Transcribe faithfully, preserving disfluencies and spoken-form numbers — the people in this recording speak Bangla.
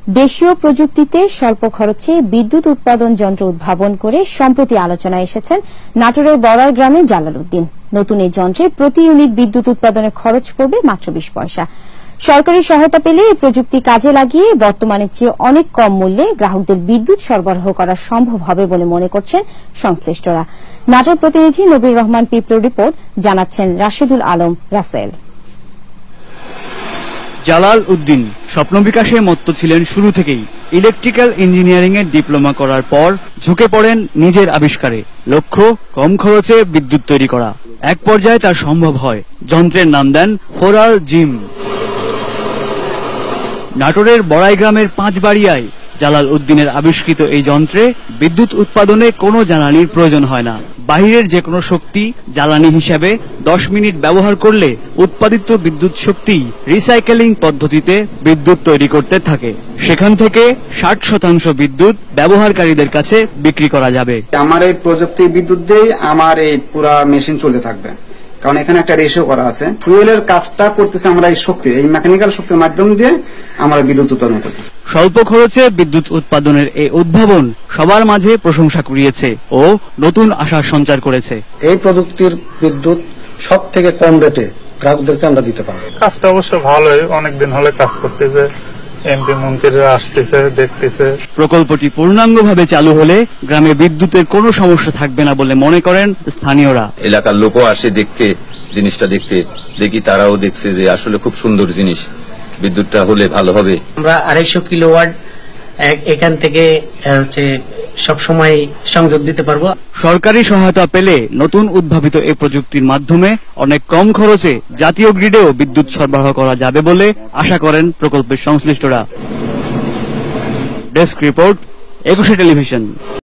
দেশীয় প্রযুক্তিতে স্বল্প খরচে বিদ্যুৎ উৎপাদন যন্ত্র উদ্ভাবন করে সম্প্রতি আলোচনায় এসেছেন নাটোরের বড়ার গ্রামের জালাল উদ্দিন। নতুন এই যন্ত্রে প্রতি ইউনিট বিদ্যুৎ উৎপাদনের খরচ পড়বে মাত্র বিশ পয়সা। সরকারি সহায়তা পেলে এই প্রযুক্তি কাজে লাগিয়ে বর্তমানের চেয়ে অনেক কম মূল্যে গ্রাহকদের বিদ্যুৎ সরবরাহ করা সম্ভব হবে বলে মনে করছেন সংশ্লিষ্টরা। নাটোর প্রতিনিধি নবীর রহমান পিপলোর রিপোর্ট, জানাচ্ছেন রাশেদুল আলম রাসেল। জালাল উদ্দিন স্বপ্ন বিকাশে মত্ত ছিলেন শুরু থেকেই। ইলেকট্রিক্যাল ইঞ্জিনিয়ারিং এর ডিপ্লোমা করার পর ঝুঁকে পড়েন নিজের আবিষ্কারে। লক্ষ্য কম খরচে বিদ্যুৎ তৈরি করা। এক পর্যায়ে তার সম্ভব হয়। যন্ত্রের নাম দেন ফোরাল জিম। নাটোরের বড়াই গ্রামের পাঁচবাড়িয়ায় জালাল উদ্দিনের আবিষ্কৃত এই যন্ত্রে বিদ্যুৎ উৎপাদনে কোনো জ্বালানির প্রয়োজন হয় না। বাহিরের যে কোনো শক্তি জ্বালানি হিসেবে দশ মিনিট ব্যবহার করলে উৎপাদিত বিদ্যুৎ শক্তি রিসাইকেলিং পদ্ধতিতে বিদ্যুৎ তৈরি করতে থাকে। সেখান থেকে ষাট শতাংশ বিদ্যুৎ ব্যবহারকারীদের কাছে বিক্রি করা যাবে। আমার এই প্রযুক্তি বিদ্যুৎ দিয়ে আমার এই পুরা মেশিন চলতে থাকবে, কারণ এখানে একটা রেশিও করা আছে। ফুয়েলের কাজটা করতেছে আমরা এই শক্তি, এই মেকানিক্যাল শক্তির মাধ্যম দিয়ে আমরা বিদ্যুৎ উৎপাদন করতেছি। স্বল্প খরচে বিদ্যুৎ উৎপাদনের এই উদ্ভাবন সবার মাঝে প্রশংসা কুড়িয়েছে ও নতুন আশার সঞ্চার করেছে। এই প্রযুক্তির বিদ্যুৎ সব থেকে কম রেটে গ্রাহকদেরকে আমরা দিতে পারবো। কাজটা অবশ্য ভালোই, অনেকদিন হলে কাজ করতেছে, এমপি মন্ত্রীরা আসতেছে, দেখতেছে। প্রকল্পটি পূর্ণাঙ্গভাবে চালু হলে গ্রামে বিদ্যুতের কোনো সমস্যা থাকবে না বলে মনে করেন স্থানীয়রা। এলাকার লোকও আসে দেখতে, জিনিসটা দেখতে, দেখি তারাও দেখছে যে আসলে খুব সুন্দর জিনিস, বিদ্যুৎটা হলে ভালো হবে। আমরা আড়াইশো কিলোওয়াট এখান থেকে হচ্ছে সবসময় সংযোগ দিতে পারবো। সরকারি সহায়তা পেলে নতুন উদ্ভাবিত এই প্রযুক্তির মাধ্যমে অনেক কম খরচে জাতীয় গ্রিডেও বিদ্যুৎ সরবরাহ করা যাবে বলে আশা করেন প্রকল্পের সংশ্লিষ্টরা। Desk report, Ekushey television.